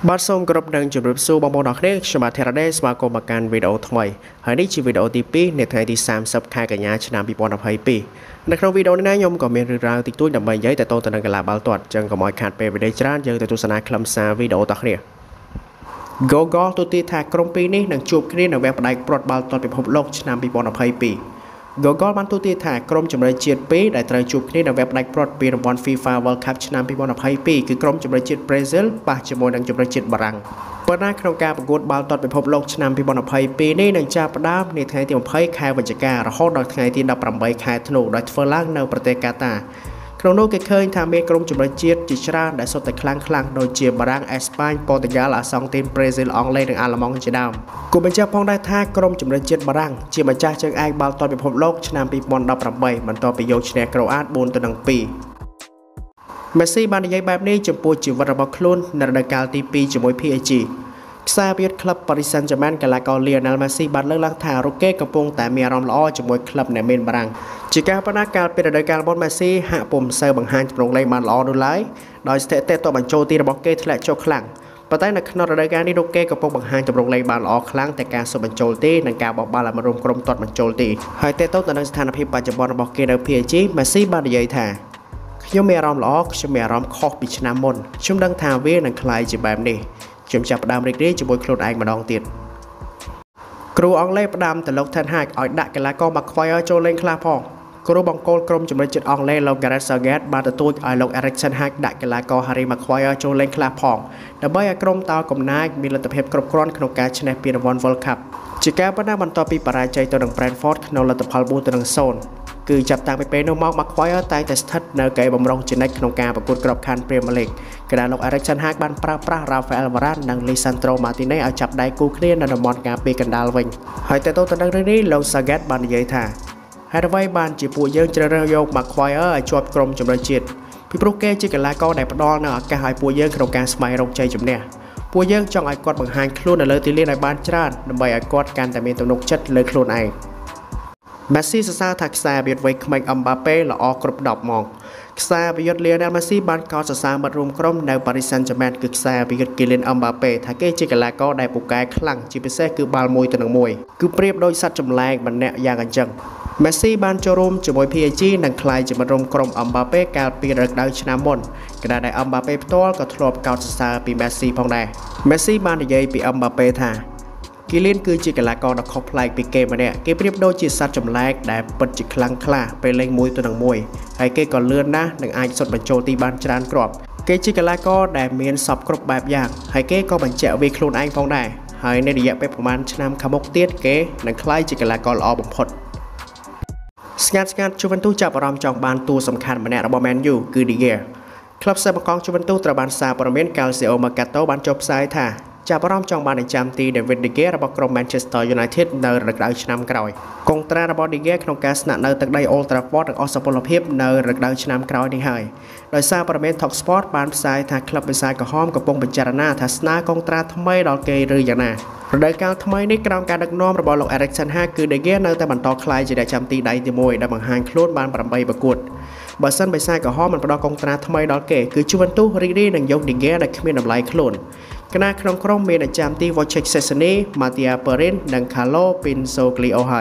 បាទសូមគោរពនឹងជម្រាបសួរបងប្អូនអរគ្នាខ្ញុំបាទ Therade ស្វាគមន៍មកកាន់វីដេអូថ្មីហើយនេះជាវីដេអូទី2នៃថ្ងៃទី30ខែកញ្ញាឆ្នាំ2022នៅក្នុងវីដេអូនេះខ្ញុំក៏មានរឿងរ៉ាវតិចតួចដើម្បីនិយាយទៅទៅនឹងកីឡាបាល់ទាត់ចឹងកុំឲ្យខាតពេលវីដេអូច្រើនយើងទៅទស្សនាខ្លឹមសារវីដេអូតគ្នា Google ទូទាយថាក្រុមពីរនេះនឹងជួបគ្នានៅវគ្គផ្ដាច់ព្រាត់បាល់ទាត់ពិភពលោកឆ្នាំ2022 Google បានទូទាយថាក្រុមជម្រើសជាតិ2ដែលត្រូវជួបគ្នានៅវគ្គផ្ដាច់ព្រាត់ពីរង្វាន់ FIFA World Cup ឆ្នាំ2022គឺក្រុមជម្រើសជាតិប្រេស៊ីលប៉ះជាមួយនឹងជម្រើសជាតិបារាំងប៉ុន្តែក្នុងការប្រកួតបាល់ទាត់ពិភពលោកឆ្នាំ2022នេះនឹងចាប់ផ្ដើមនាថ្ងៃទី20ខែវិច្ឆិការហូតដល់ថ្ងៃទី18ខែធ្នូដោយធ្វើឡើងនៅប្រទេសកាតាក្នុងនោះគេឃើញថាមានក្រុមជម្រើសជាតិជាច្រើនដែលសុទ្ធតែខ្លាំងដូចជាបារាំងអេស្ប៉ាញប៉ូទុយហ្គាល់អាសង់ទីនប្រេស៊ីលអង់គ្លេសនិងអាល្លឺម៉ង់ជាដើមគូបញ្ជាក់ផងដែរថាក្រុមជម្រើសជាតិបារាំងជាម្ចាស់ជើងឯកបាល់ទាត់ពិភពលោកឆ្នាំ2018បន្ទាប់ពីយកឈ្នះក្រូអាត 4-2 Messi បាននិយាយបែបនេះចំពោះជីវិតរបស់ខ្លួននៅរដូវកាលទី2ជាមួយ PSG ខ្សែវាក្លឹប Paris Saint-Germain កីឡាករ Lionel Messi បានលើកឡើងថារូបគេកំពុងតែមានអារម្មណ៍ល្អជាមួយក្លឹបអ្នកមានបារាំងជាការប៉ុណ្ណាកាលពីរដូវកាលមុន Messi ហាក់ពុំសូវបង្ហាញទម្រង់លេងបានល្អនោះឡើយដោយស្ថិតិតបញ្ចូលទីរបស់គេធ្លាក់ចុះខ្លាំងប៉ុន្តែនៅក្នុងរដូវកាលនេះរូបគេកំពុងបង្ហាញទម្រង់លេងបានល្អខ្លាំងតែការសុបបញ្ចូលទីនិងការបោះបាល់ឲ្យរួមក្រុមទាត់បញ្ចូលទីហើយតេតទៅនឹងស្ថានភាពបច្ចុប្បន្នរបស់គេនៅ PSG Messi បាននិយាយថាខ្ញុំមានអារម្មណ៍ល្អខ្ញុំមានអារម្មណ៍ខុសពីឆ្នាំមុនខ្ញុំដឹងថាវានឹងក្លាយជាបែបនេះខ្ញុំចាប់ផ្ដើមរីករាយជាមួយខ្លួនឯងម្ដងទៀតគ្រូអង់គ្លេសផ្ដាំទៅលោក Ten Hag ឲ្យដាក់កីឡាករ Maguire ចូលលេងខ្លះផងគ្រូបង្គោលក្រុមជម្រើសជាតិអង់គ្លេសលោក Gareth Southgate បានទទូចឲ្យលោក Erik ten Hag ដាក់កីឡាករ Harry Maguire ចូលលេងខ្លះផងដើម្បីឲ្យក្រុមតោកំណាចមានលទ្ធភាពគ្រប់គ្រាន់ក្នុងការឈ្នះពានរង្វាន់ World Cup ជាការប៉ុណ្ណាបន្ទាប់ពីបរាជ័យទៅនឹង Brentford ក្នុងលទ្ធផល 4-0 គឺចាប់តាំងពីពេលនោះមក Maguire តែងតែស្ថិតនៅកេរបម្រុងជានិច្ចក្នុងការប្រកួតក្របខ័ណ្ឌ Premier League ក្រាលោក Erik ten Hag បានប្រើប្រាស់ Rafael Varane និង Lisandro Martinez ឲ្យចាប់ដៃគូគ្នានៅតំបន់ការពារកណ្ដាលវិញហើយទៅនឹងរឿងនេះលោក Southgate បាននិយាយថាហេតុអ្វីបានជាពួកយើងជ្រើសរើសយក Maguire ឲ្យជាប់ក្រុមជម្រើសជាតិពីព្រោះគេជាកីឡាករដែលផ្ដល់នូវឱកាសឲ្យពួកយើងក្នុងការស្វែងរកជ័យជំនះពួកយើងចង់ឲ្យគាត់បង្ហាញខ្លួននៅលើទីលានឲ្យបានច្រើនដើម្បីឲ្យគាត់កាន់តែមានទំនុកចិត្តលើខ្លួនឯងMessi សរសើរថាខ្សែវាវ័យក្មេង Mbappe ល្អគ្រប់10ម៉ោងខ្សែវិយុទ្ធ Lionel Messi បានកោតសរសើរមិត្តរួមក្រុមនៅ Paris Saint-Germain គឺខ្សែវិយុទ្ធ Kylian Mbappe ថាគេជាកីឡាករដែលពូកែខ្លាំងជាពិសេសគឺបាល់មួយទៅនឹងមួយគឺប្រៀបដូចសត្វចម្លែកម្នាក់យ៉ាងអញ្ចឹង Messi បានចូលរួមជាមួយ PSG និងក្លាយជាមិត្តរួមក្រុម Mbappe កាលពីរដូវឆ្នាំមុនខណៈដែល Mbappe ផ្ទាល់ក៏ធ្លាប់កោតសរសើរពី Messi ផងដែរ Messi បាននិយាយពី Mbappe ថាKylian គឺជាកីឡាករដ៏ខុសប្លែកពីគេម្នាក់គេប្រៀបដូចជាសត្វចម្លែកដែលពិតជាខ្លាំងក្លាពេលលេងមួយទៅនឹងមួយហើយគេក៏លឿនណាស់និងអាចសុទ្ធបញ្ចូលទីបានច្រើនគ្រាប់គេជាកីឡាករដែលមានសពគ្រប់បែបយ៉ាងហើយគេក៏បញ្ជាក់វាខ្លួនឯងផងដែរហើយនៅរយៈពេលប្រហែលឆ្នាំខាងមុខទៀតគេនឹងក្លាយជាកីឡាករល្អបំផុតស្ងាត់ Juventus ចាប់អារម្មណ៍ចង់បានតួសំខាន់ម្នាក់របស់ Man U គឺ De Gea ក្លឹបសេបកង Juventus ត្រូវបានសារព័ត៌មាន Calcio Mercato បានចុះផ្សាយថាចាប់អារម្មណ៍ចង់បានបញ្ចាំទី David De Gea របស់ក្រុម Manchester United នៅរដូវឆ្នាំក្រោយកុងត្រារបស់ De Gea ក្នុងការស្នាក់នៅទឹកដី Old Trafford នឹងអស់សុពលភាពនៅរដូវឆ្នាំក្រោយនេះហើយដោយសារព័ត៌មាន Talksport បានផ្សាយថាក្លឹបវិសាក្រហមកំពុងពិចារណាថាស្នើកុងត្រាថ្មីដល់គេឬយ៉ាងណារដូវកាលថ្មីនេះក្រោមការដឹកនាំរបស់លោក Erik ten Hag គឺ De Gea នៅតែបន្តក្លាយជាអ្នកចាំទីដៃទី1ដែលបង្ហាញខ្លួនបាន8ប្រកួតបើសិនបិសាចក្រហមមិនផ្ដល់កុងត្រាថ្មីដល់គេគឺ Juventus រីករាយនឹងយក De Gea ដែលគ្មានតម្លៃខ្លួនគណៈក្នុងក្រុមមានអាចារ្យទី Wojciech Szczesny, Matia Perin និង Carlo Pinsoglio ហើយ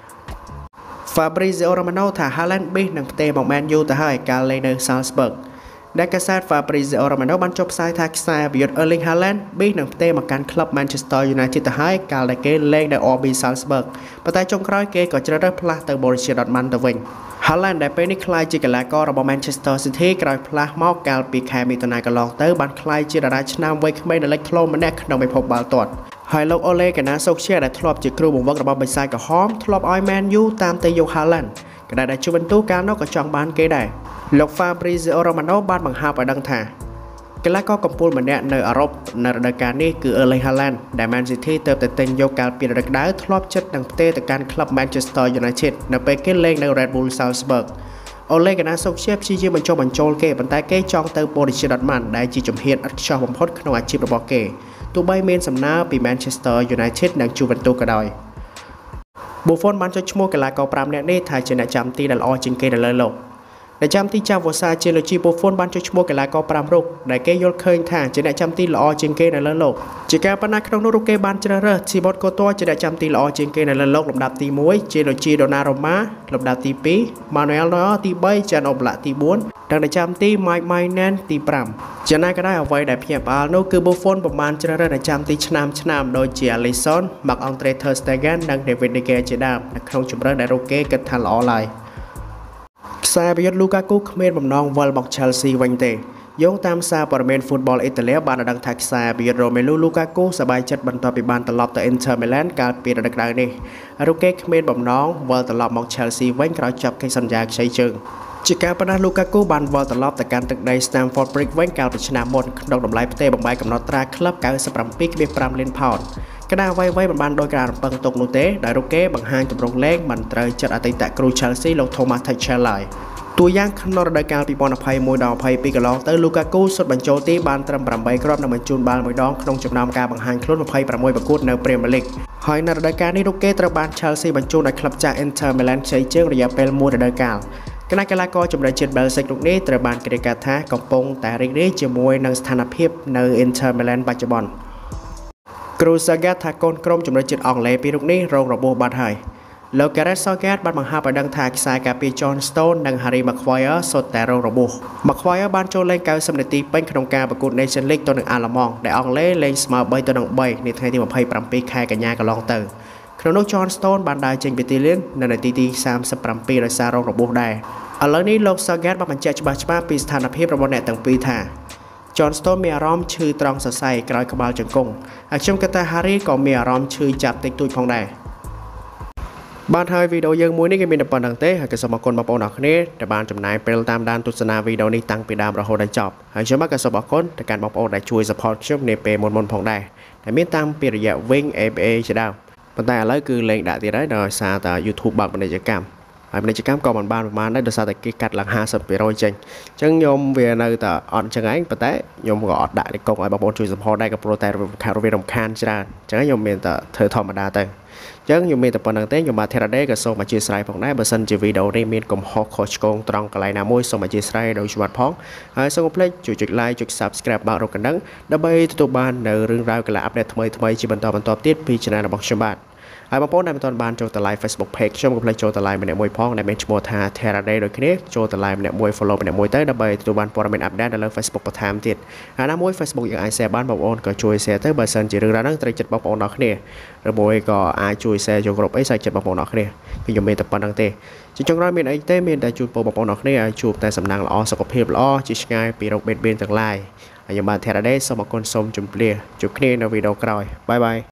Fabrizio Romano ថា Haaland ប៊ីសនឹងផ្ទេរមក Man U ទៅហើយកាលលេងនៅ Salzburg ដែលកាសែត Fabrizio Romano បានចុះផ្សាយថាខ្សែវិយុទ្ធ Erling Haaland ប៊ីសនឹងផ្ទេរមកកាន់ក្លឹប Manchester United ទៅហើយកាលដែលគេលេងនៅ RB Salzburg ប៉ុន្តែចុងក្រោយគេក៏ជ្រើសរើសផ្លាស់ទៅ Borussia Dortmund ទៅវិញHaaland ដែលពេលនេះក្លាយជាកីឡាកររបស់ Manchester City ក្រោយផ្លាស់មកកាលពីខែមិថុនាកន្លងទៅបានក្លាយជាតារាឆ្នាំវ័យក្មេងដ៏លេចធ្លោម្នាក់ក្នុងពិភពបាល់ទាត់ហើយលោក Ole Gunnar Solskjaer ដែលធ្លាប់ជាគ្រូបង្វឹករបស់បិសាចក្រហមធ្លាប់ឲ្យ Man U តាមទៅយក Haaland គណៈដែល Juventus កាលនោះក៏ចង់បានគេដែរលោក Fabrizio Romano បានបង្ហើបឲ្យដឹងថាកីឡាករកំពូលម្នាក់នៅអឺរ៉ុបនៅរដូវកាលនេះគឺ Erling Haaland ដែល Man City ទើបតែទិញយកកាលពីរដូវក្តៅធ្លាប់ចិត្តនឹងផ្ទេរទៅកាន់ក្លឹប Manchester United នៅពេលគេលេងនៅ Red Bull Salzburg Ole Gunnar Solskjaer ព្យាយាមបញ្ចូលគេប៉ុន្តែគេចង់ទៅ Borussia Dortmund ដែលជាជំហានឥតខ្ចោះបំផុតក្នុងអាជីពរបស់គេទោះបីមានសំណើពី Manchester United និង Juventus ក៏ដោយ Buffon បានចុចឈ្មោះកីឡាករ5នាក់នេះថាជាអ្នកចាំទីដែលល្អជាងគេនៅលើលោកដែលចាំទីចាវសាជាលជីបូហ្វុនបានចុះឈ្មោះកីឡាករ5រូបដែលគេយល់ឃើញថាជាអ្នកចាំទីល្អជាងគេនៅលើលោកជាការប៉ុណ្ណាក្នុងនោះរូបគេបានជ្រើសរើសធីបូតកូត័រជាអ្នកចាំទីល្អជាងគេនៅលើលោកលំដាប់ទី1ជាលជីដូណារ៉ូម៉ាលំដាប់ទី2ម៉ានូអែលណូទី3ចានអូប្លាក់ទី4និងអ្នកចាំទីម៉ៃម៉ៃណែនទី5ជាណាក៏ដោយអ្វីដែលភ្ញាក់ផ្អើលនោះគឺបូហ្វុនប្រមាណជ្រើសរើសអ្នកចាំទីឆ្នាំដូចជា Alisson, Marc Andre ter Stegen និង David De Gea ជាដើមនៅក្នុងជម្រើសដែលរូបគេគិតថាល្អឡើយខ្សែប្រយុទ្ធ Lukaku គ្មានបំណងវិលមក Chelsea វិញទេយោងតាមសារព័ត៌មាន Football Italia បានដឹងថាខ្សែប្រយុទ្ធ Romelu Lukaku សប្បាយចិត្តបន្ទាប់ពីបានត្រឡប់ទៅ Inter Milan កាលពីរដូវក្តៅនេះរូបគេគ្មានបំណងវិលត្រឡប់មក Chelsea វិញក្រោយចប់កិច្ចសន្យាខ្ចីជើងជាការប៉ុណ្ណា Lukaku បានវិលត្រឡប់ទៅកាន់ទឹកដី Stamford Bridge វិញកាលពីឆ្នាំមុនក្នុងតម្លៃផ្ទេរបំបីកំណត់ត្រាក្លឹប 97.5 លានផោនកណ្ដាលអ្វីមិនបានដោយការរំពឹងទុកនោះទេដោយរូបគេបង្ហាញទម្រង់លេងមិនត្រូវចិត្តអតីតគ្រូ Chelsea លោក Thomas Tuchel ឡើយតួយ៉ាងក្នុងរដូវកាល 2021-22 កន្លងទៅ Lukaku សុទ្ធបញ្ចូលទីបានត្រឹម8គ្រាប់និងបញ្ជូនបាល់មួយដងក្នុងចំណោមការបង្ហាញខ្លួន26ប្រកួតនៅ Premier League ហើយនៅរដូវកាលនេះរូបគេត្រូវបាន Chelsea បញ្ជូនឲ្យក្លឹបចាស់ Inter Milan ខ្ចីជើងរយៈពេល1រដូវកាលគណៈកីឡាករចម្រើសជាតិ Belgium រូបនេះត្រូវបានគេរាយការណ៍ថាកំពុងតែរីករាយជាមួយនឹងស្ថានភាពនៅ Inter Milan បច្ចុប្បន្នគ្រូ Southgate ថាកូនក្រុមចម្រើសជាតិអង់គ្លេសពីរូបនេះរងរបួសបាត់ហើយលោក Gareth Southgate បានបង្ហាញឲ្យដឹងថាខ្សែការពារ John Stones និង Harry Maguire សុទ្ធតែរងរបួស Maguire បានចូលលេង90នាទីពេញក្នុងការប្រកួត Nations League ទល់នឹងអាល្លឺម៉ង់ដែលអង់គ្លេសលេងស្មើ3-3នៅថ្ងៃទី27ខែកញ្ញាកន្លងទៅក្នុងនោះ John Stones បានដើរចេញពីទីលាននៅនាទីទី37ដោយសាររងរបួសដែរឥឡូវនេះលោក Southgate បានបញ្ជាក់ច្បាស់ៗពីស្ថានភាពរបស់អ្នកទាំងពីរថា John Stones មានអារម្មណ៍ឈឺត្រង់សរសៃក្រោយក្បាលជង្គង់ហើយខ្ញុំគិតថា Harry ក៏មានអារម្មណ៍ឈឺចាប់តិចតួចផងដែរបាទហើយវីដេអូយើងមួយនេះគេមានតែប៉ុណ្្នឹងទេហើយក៏សូមអរគុណបងប្អូនអរគ្នាដែលបានចំណាយពេលតាមដានទស្សនាវីដេអូនេះតាំងពីដើមរហូតដល់ចប់ហើយខ្ញុំក៏សូមអរគុណទៅកាន់បងប្អូនដែលជួយ support ខ្ញុំនាពេលមុនផងដែរដែលមានតាមពីរយៈ Wing ABA ជាដើមប៉ុន្តែឥឡូវគឺលេងដាក់ទៀតហើយដោយសារតែ YouTube បើកពាណិជ្ជកម្មហើយពាណិជ្ជកម្មក៏មិនបានប្រហែលដែរដោយសារតែគេកាត់ឡើង 50% ចេញអញ្ចឹងខ្ញុំវានៅតែអត់អញ្ចឹងឯងប៉ុន្តែខ្ញុំក៏អត់ដាក់លេខកុងឲ្យបងប្អូនជួយ support ដែរក៏ព្រោះតែវារំខានច្រើនអញ្ចឹងខ្ញុំមានតែធ្វើធម្មតាទៅអញ្ចឹងខ្ញុំមានតែប៉ុណ្្នឹងទេខ្ញុំបាទ Theraday ក៏សូមអធិស្ឋានផងដែរបើសិនជាវីដេអូនេះមានកំហុសខុសឆ្គងត្រង់កន្លែងណាមួយសូមអធិស្ឋានដោយច្បាស់ផងហើយសូមកុំភ្លេចជួយចុច like ចុច subscribe បាក់រូបកណ្ដឹងដើម្បីទទួលបាននៅរឿងរ៉ាវកីឡាអាប់ដេតថ្មីៗជាបន្តទៀតពី channel របស់ខ្ញុំបាទហើយបងប្អូនដែលមិនទាន់បានចូលទៅ like Facebook page ខ្ញុំកុំភ្លេចចូលទៅ like ម្នាក់មួយផងដែលមានឈ្មោះថា Theraday ដូចគ្នាចូលទៅ like ម្នាក់មួយ follow ម្នាក់មួយទៅដើម្បីទទួលបានព័ត៌មាន update នៅលើ Facebook បន្ថែមទៀតហើយណាមួយ Facebook យើងអាច share បានបងប្អូនក៏ជួយ share ទៅបើសិនជារឿងរ៉ាវហ្នឹងត្រូវចិត្តបងប្អូនអរគ្នាឬមួយក៏អាចជួយ share ចូលក្រុមអីសាច់ចិត្តបងប្អូនអរគ្នាខ្ញុំមានតែប៉ុណ្្នឹងទេជាចុងក្រោយមានអីទេមានតែជូនពរបងប្អូនអរគ្នាឲ្យជួបតែសំណាងល្អសុខភាពល្អជាឆ្ងាយពីរោគបេតបៀនទាំងឡាយហើយខ្ញុំបាទ Theraday សូមអរគុណសូមជម្រាបជួបគ្នានៅវីដេអូក្រោយបាយបាយ